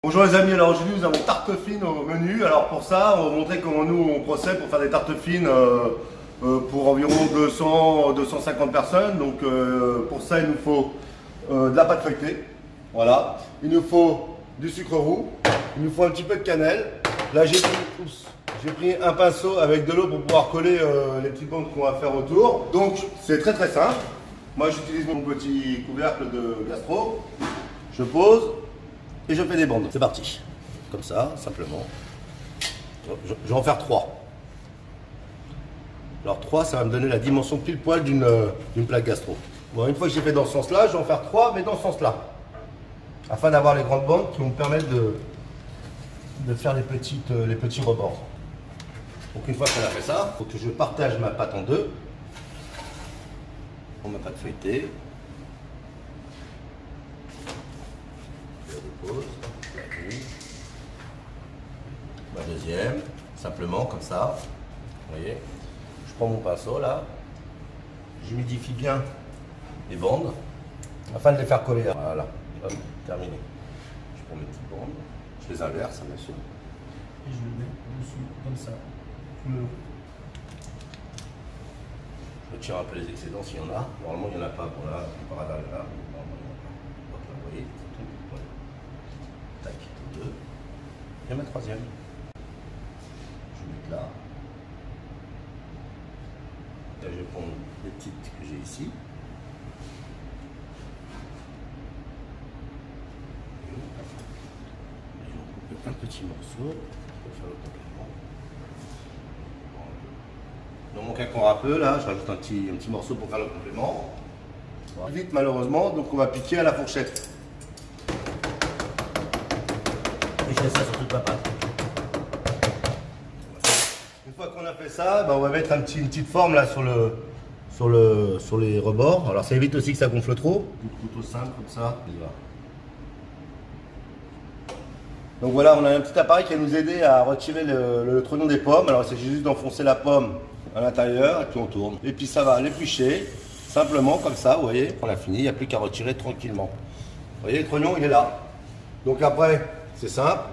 Bonjour les amis, alors aujourd'hui nous avons tarte fine au menu. Alors pour ça, on va montrer comment nous on procède pour faire des tartes fines pour environ 200-250 personnes. Donc pour ça il nous faut de la pâte feuilletée, voilà. Il nous faut du sucre roux, il nous faut un petit peu de cannelle. Là j'ai pris un pinceau avec de l'eau pour pouvoir coller les petites bandes qu'on va faire autour. Donc c'est très simple. Moi j'utilise mon petit couvercle de gastro, je pose. Et je fais des bandes. C'est parti. Comme ça, simplement. Je vais en faire 3. Alors 3, ça va me donner la dimension pile poil d'une plaque gastro. Bon, une fois que j'ai fait dans ce sens-là, je vais en faire 3, mais dans ce sens-là. Afin d'avoir les grandes bandes qui vont me permettre de faire les petits rebords. Donc une fois qu'on a fait ça, il faut que je partage ma pâte en deux. Pour ma pâte feuilletée. Ma deuxième, simplement comme ça, vous voyez, je prends mon pinceau là, j'humidifie bien les bandes afin de les faire coller. Voilà, hop, terminé. Je prends mes petites bandes, je les inverse bien sûr. Et je le mets dessus, comme ça. Je retire un peu les excédents s'il y en a. Normalement il n'y en a pas, bon là, par hasard il y en a. Normalement il n'y en a pas. Donc là, vous voyez, c'est tout. Voilà. Tac, deux. Et ma troisième. Je vais mettre là. Là, je vais prendre les petites que j'ai ici. Et je vais couper un petit morceau. Je vais faire le complément. Il en manque encore un peu là, je rajoute un petit morceau pour faire le complément. Vite malheureusement, donc on va piquer à la fourchette. Et je fais ça sur toute ma pâte. Une fois qu'on a fait ça, on va mettre une petite forme là sur les rebords. Alors ça évite aussi que ça gonfle trop. Un couteau simple comme ça. Donc voilà, on a un petit appareil qui va nous aider à retirer le trognon des pommes. Alors il s'agit juste d'enfoncer la pomme à l'intérieur et puis on tourne. Et puis ça va l'éplucher, simplement comme ça, vous voyez. On a fini, il n'y a plus qu'à retirer tranquillement. Vous voyez, le trognon il est là. Donc après, c'est simple.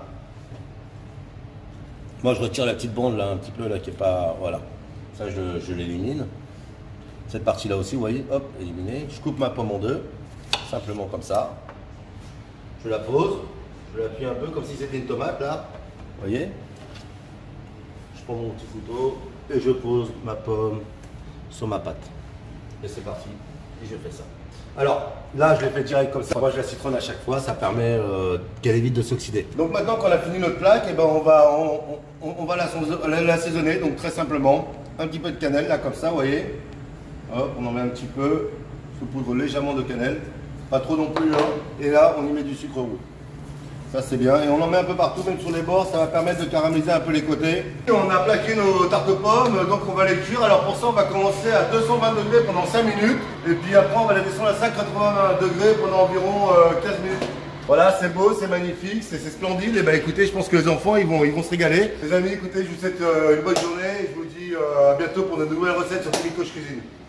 Moi je retire la petite bande là, un petit peu là qui est pas. Voilà. Ça je l'élimine. Cette partie là aussi, vous voyez, hop, éliminée. Je coupe ma pomme en deux, simplement comme ça. Je la pose, je l'appuie un peu comme si c'était une tomate là. Vous voyez. Je prends mon petit couteau et je pose ma pomme sur ma pâte. Et c'est parti. Et je fais ça. Alors là, je l'ai fait direct comme ça. Moi, je la citronne à chaque fois. Ça permet qu'elle évite de s'oxyder. Donc maintenant qu'on a fini notre plaque, on va l'assaisonner. Donc très simplement, un petit peu de cannelle là comme ça, vous voyez. Hop, on en met un petit peu. Je poudre légèrement de cannelle. Pas trop non plus. Hein. Et là, on y met du sucre roux. Ça c'est bien, et on en met un peu partout, même sur les bords, ça va permettre de caraméliser un peu les côtés. Et on a plaqué nos tartes aux pommes, donc on va les cuire. Alors pour ça, on va commencer à 220 degrés pendant 5 minutes, et puis après on va les descendre à 180 degrés pendant environ 15 minutes. Voilà, c'est beau, c'est magnifique, c'est splendide. Et écoutez, je pense que les enfants, ils vont se régaler. Les amis, écoutez, je vous souhaite une bonne journée, et je vous dis à bientôt pour de nouvelles recettes sur Coach Cuisine.